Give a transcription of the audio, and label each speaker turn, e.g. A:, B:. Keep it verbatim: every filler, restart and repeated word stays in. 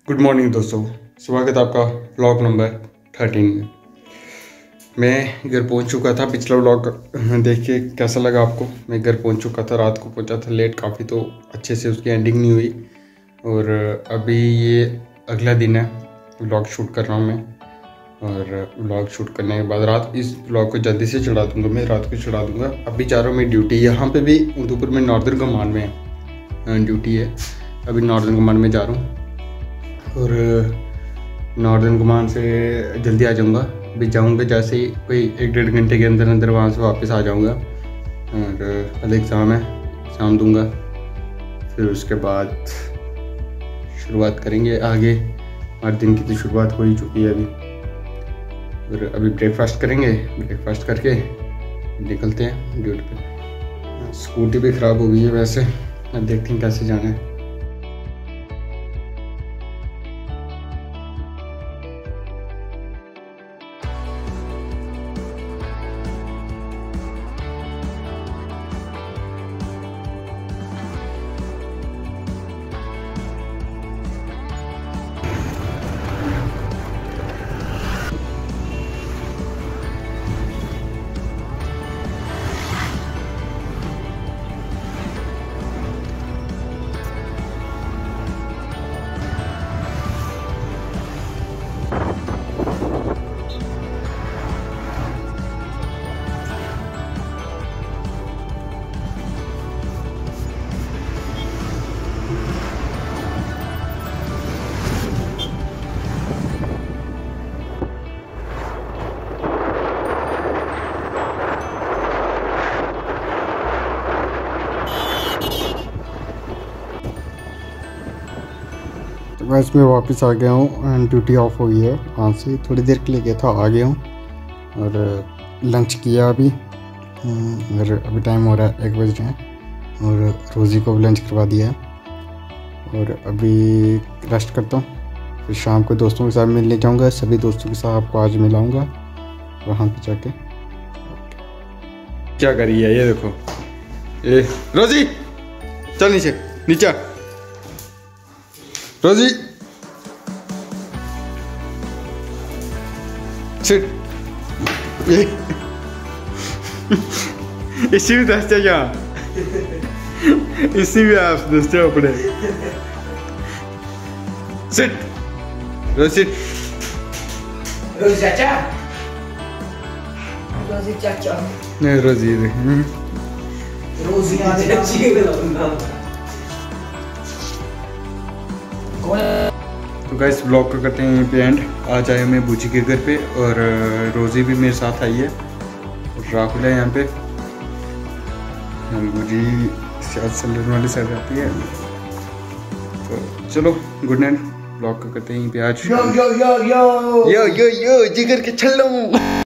A: Good morning दोस्तों, स्वागत है आपका व्लॉग नंबर थर्टीन में। मैं घर पहुंच चुका था। पिछला व्लॉग देख के कैसा लगा आपको? मैं घर पहुंच चुका था, रात को पहुंचा था लेट काफ़ी, तो अच्छे से उसकी एंडिंग नहीं हुई। और अभी ये अगला दिन है, व्लॉग शूट कर रहा हूँ मैं। और व्लॉग शूट करने के बाद रात इस व्लॉग को जल्दी से चढ़ा दूँगा, मैं रात को चढ़ा दूँगा। अभी जा रहा हूँ मैं ड्यूटी, यहाँ पर भी उदयपुर में नॉर्दर्न कमान में ड्यूटी है। अभी नॉर्दर्न कमान में जा रहा हूँ और नॉर्दर्न कमान से जल्दी आ जाऊँगा। अभी जाऊँगा जैसे ही कोई एक डेढ़ घंटे के अंदर अंदर वहाँ से वापस आ जाऊँगा। और कल एग्ज़ाम है, एग्ज़ाम दूँगा, फिर उसके बाद शुरुआत करेंगे आगे। हर दिन की तो शुरुआत हो ही चुकी है अभी। और अभी ब्रेकफास्ट करेंगे, ब्रेकफास्ट करके निकलते हैं ड्यूटी पे। स्कूटी भी ख़राब हो गई है वैसे, अब देखते हैं कैसे जाना है। बस मैं वापस आ गया हूँ एंड ड्यूटी ऑफ हो गई है। वहाँ से थोड़ी देर के लिए गया था, आ गया हूँ और लंच किया अभी। और अभी टाइम हो रहा है एक बज रहे हैं और रोज़ी को भी लंच करवा दिया है। और अभी रेस्ट करता हूँ, फिर शाम को दोस्तों के साथ मिलने जाऊँगा। सभी दोस्तों के साथ आपको आज मिलाऊँगा वहाँ पे जाके। क्या करी है ये देखो, ए रोज़ी चल नीचे नीचे रोज़ी सिट। ये इसी भी दस्ते क्या इसी भी आप दस्ते अपने सिट रोज़ी
B: रोज़ी चाचा रोज़ी चाचा
A: नहीं रोज़ी
B: रोज़ी चाची।
A: तो गाइस ब्लॉग को करते हैं यहीं पे एंड। आज आए मैं बूची के घर पे और रोज़ी भी मेरे साथ आई है और राहुल है यहाँ पे। बूजी शायद सैलून वाली साइड आती है। तो चलो गुड नाइट, ब्लॉग को करते हैं यहीं पे आज।
B: यो यो यो यो
A: यो यो यो जिगर के छल्लों।